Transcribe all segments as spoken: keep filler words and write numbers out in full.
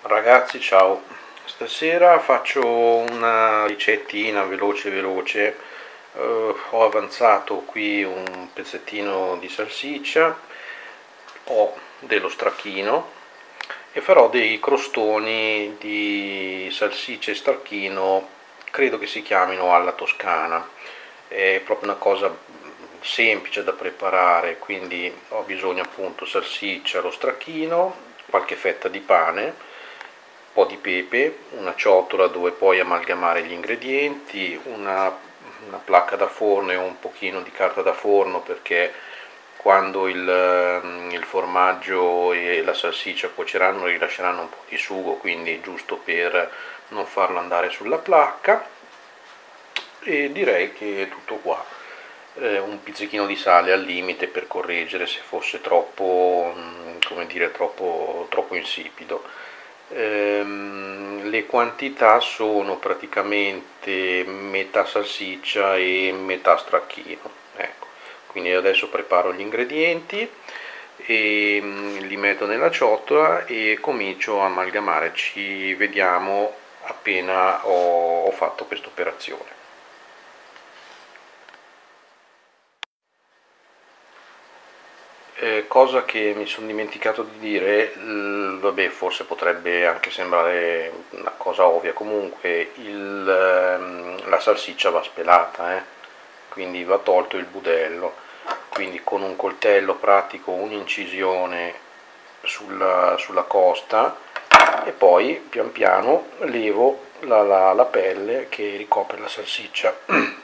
Ragazzi, ciao! Stasera faccio una ricettina veloce veloce. Eh, ho avanzato qui un pezzettino di salsiccia, ho dello stracchino e farò dei crostoni di salsiccia e stracchino, credo che si chiamino alla toscana. È proprio una cosa semplice da preparare, quindi ho bisogno appunto salsiccia, lo stracchino, qualche fetta di pane, un po' di pepe, una ciotola dove poi amalgamare gli ingredienti, una, una placca da forno e un pochino di carta da forno, perché quando il, il formaggio e la salsiccia cuoceranno rilasceranno un po' di sugo, quindi giusto per non farlo andare sulla placca. E direi che è tutto qua. Eh, un pizzichino di sale al limite per correggere se fosse troppo, come dire, troppo, troppo insipido. Ehm, le quantità sono praticamente metà salsiccia e metà stracchino, ecco. Quindi adesso preparo gli ingredienti e li metto nella ciotola e comincio a amalgamare. Ci vediamo appena ho, ho fatto questa operazione. Eh, cosa che mi sono dimenticato di dire, l- vabbè, forse potrebbe anche sembrare una cosa ovvia, comunque il, ehm, la salsiccia va spelata, eh? Quindi va tolto il budello, quindi con un coltello pratico un'incisione sulla, sulla costa e poi pian piano levo la, la, la pelle che ricopre la salsiccia.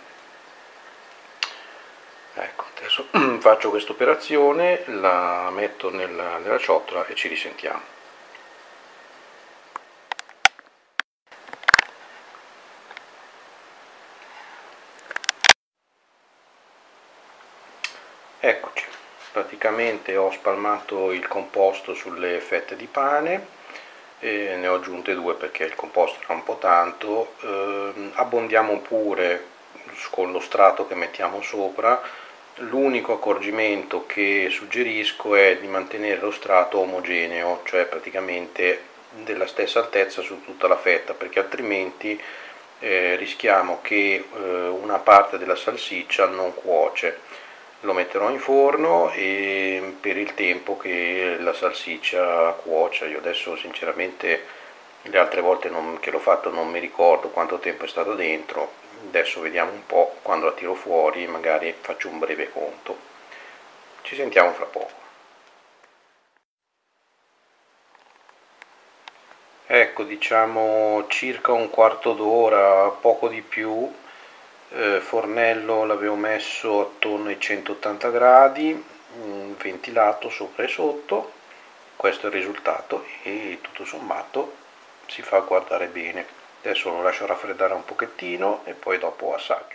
Ecco, adesso faccio questa operazione, la metto nella, nella ciotola e ci risentiamo. Eccoci, praticamente ho spalmato il composto sulle fette di pane, e ne ho aggiunte due perché il composto era un po' tanto. Eh, abbondiamo pure con lo strato che mettiamo sopra. L'unico accorgimento che suggerisco è di mantenere lo strato omogeneo, cioè praticamente della stessa altezza su tutta la fetta, perché altrimenti eh, rischiamo che eh, una parte della salsiccia non cuoce. Lo metterò in forno e per il tempo che la salsiccia cuocia. Io adesso sinceramente le altre volte non, che l'ho fatto non mi ricordo quanto tempo è stato dentro. Adesso vediamo un po' quando la tiro fuori, magari faccio un breve conto. Ci sentiamo fra poco. Ecco, diciamo circa un quarto d'ora, poco di più. Eh, fornello l'avevo messo attorno ai centottanta gradi, mh, ventilato sopra e sotto. Questo è il risultato e tutto sommato si fa guardare bene. Adesso lo lascio raffreddare un pochettino e poi dopo assaggio.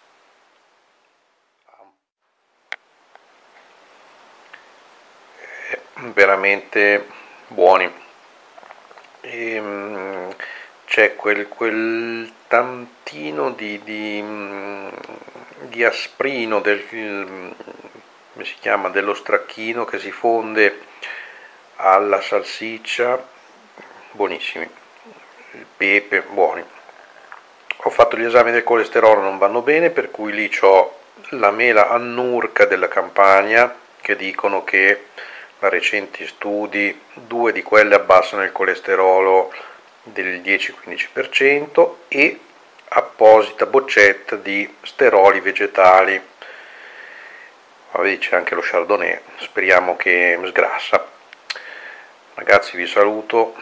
Eh, veramente buoni. E, mm, c'è quel, quel tantino di, di, mm, di asprino del, come si chiama, dello stracchino che si fonde alla salsiccia, buonissimi. Il pepe, buoni. Ho fatto gli esami del colesterolo, non vanno bene, per cui lì ho la mela annurca della Campania che dicono che da recenti studi due di quelle abbassano il colesterolo del dieci-quindici per cento e apposita boccetta di steroli vegetali. Vabbè, c'è anche lo chardonnay, speriamo che sgrassa. Ragazzi, vi saluto,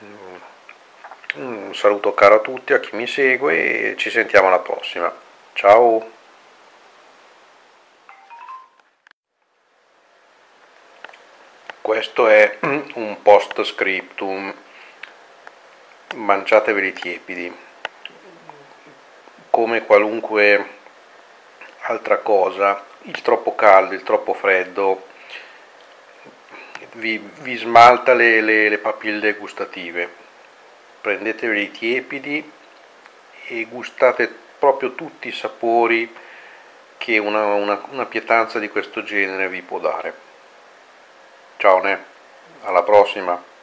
un saluto caro a tutti, a chi mi segue, e ci sentiamo alla prossima. Ciao! Questo è un post scriptum, mangiateveli tiepidi. Come qualunque altra cosa, il troppo caldo, il troppo freddo vi, vi smalta le, le, le papille gustative. Prendeteveli tiepidi e gustate proprio tutti i sapori che una, una, una pietanza di questo genere vi può dare. Ciao, ne, alla prossima!